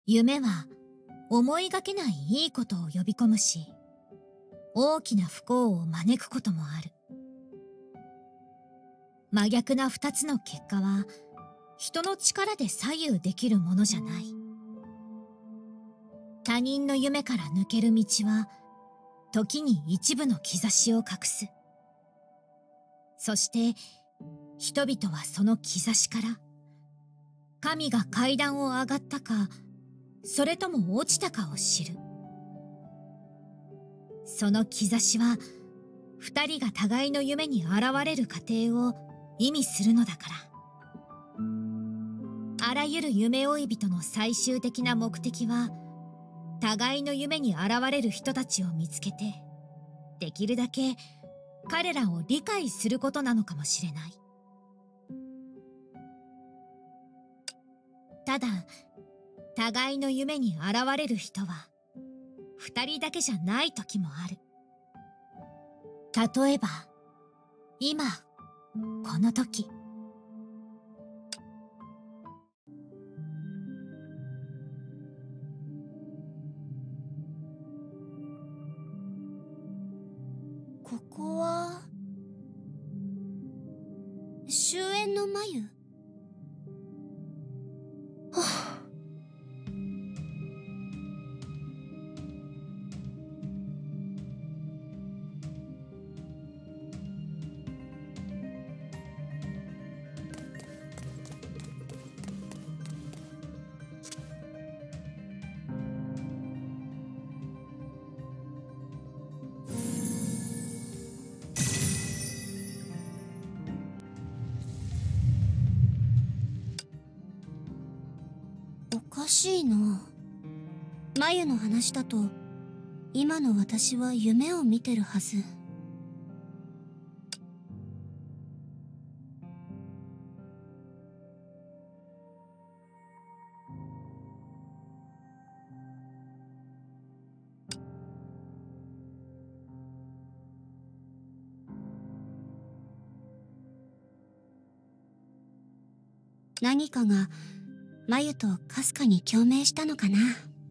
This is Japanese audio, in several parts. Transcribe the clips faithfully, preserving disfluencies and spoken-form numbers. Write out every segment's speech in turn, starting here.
夢は思いがけないいいことを呼び込むし、大きな不幸を招くこともある。真逆な二つの結果は人の力で左右できるものじゃない。他人の夢から抜ける道は時に一部の兆しを隠す。そして人々はその兆しから神が階段を上がったかそれとも落ちたかを知る。その兆しは二人が互いの夢に現れる過程を意味するのだから。あらゆる夢追い人の最終的な目的は互いの夢に現れる人たちを見つけてできるだけ彼らを理解することなのかもしれない。ただ互いの夢に現れる人は二人だけじゃない時もある。例えば今この時、 ここは終焉の眉。はあ、おかしいな。眉の話だと今の私は夢を見てるはず。何かが眉とかすかに共鳴したのかな。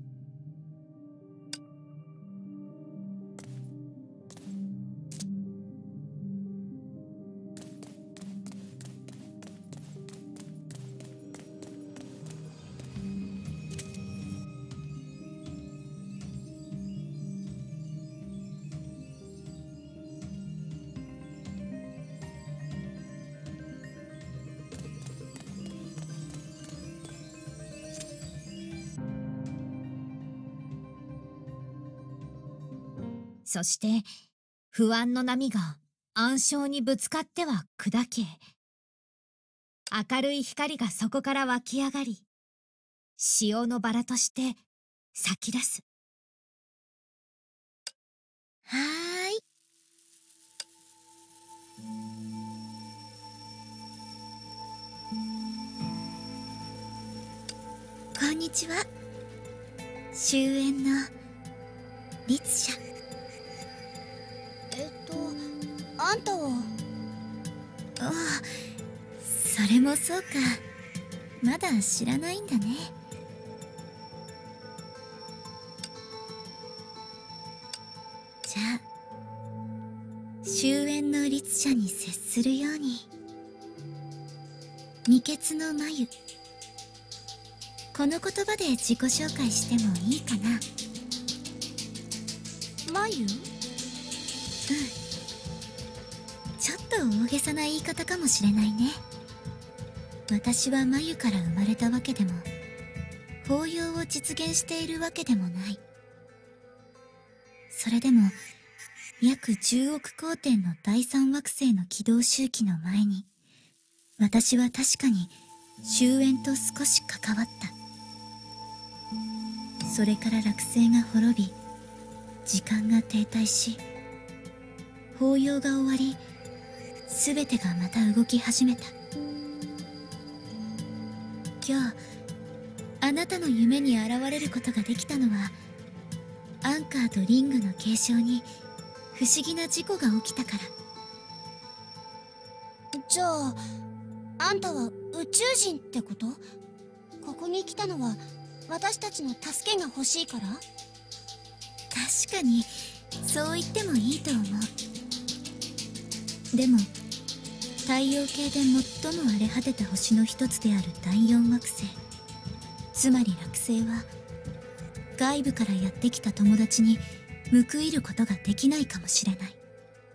そして不安の波が暗礁にぶつかっては砕け、明るい光がそこから湧き上がり、潮のバラとして咲き出す。 はーい。こんにちは。終焉の律者。えっとあんたは。ああ、それもそうか。まだ知らないんだね。じゃあ終焉の律者に接するように。二血の眉。この言葉で自己紹介してもいいかな。眉？うん、ちょっと大げさな言い方かもしれないね。私は眉から生まれたわけでも法要を実現しているわけでもない。それでも約じゅうおく光年の第三惑星の軌道周期の前に私は確かに終焉と少し関わった。それから惑星が滅び時間が停滞し法要が終わり全てがまた動き始めた。今日あなたの夢に現れることができたのはアンカーとリングの継承に不思議な事故が起きたから。じゃああんたは宇宙人ってこと？ここに来たのは私たちの助けが欲しいから？ 確かにそう言ってもいいと思う。でも太陽系で最も荒れ果てた星の一つであるだいよん惑星、つまり惑星は外部からやってきた友達に報いることができないかもしれない。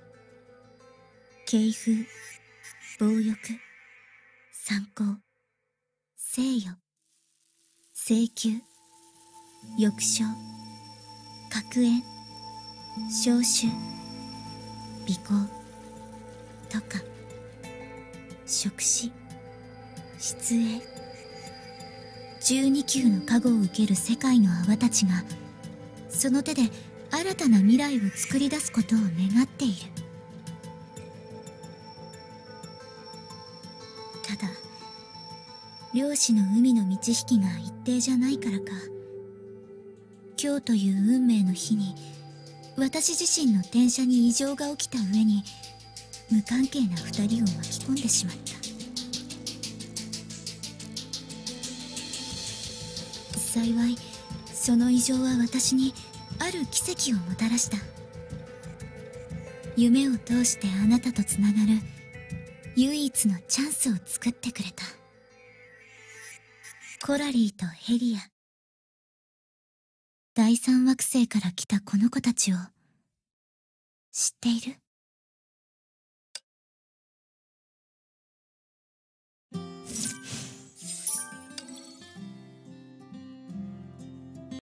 敬風、暴欲、参考、聖誉、請求、抑傷、格縁、召集、尾行、とか触死、出営、じゅうに級の加護を受ける世界の泡たちがその手で新たな未来を作り出すことを願っている。ただ漁師の海の満ち引きが一定じゃないからか、今日という運命の日に私自身の転写に異常が起きた上に無関係な二人を巻き込んでしまった。幸いその異常は私にある奇跡をもたらした。夢を通してあなたとつながる唯一のチャンスを作ってくれた。コラリーとヘリア、第三惑星から来たこの子たちを知っている？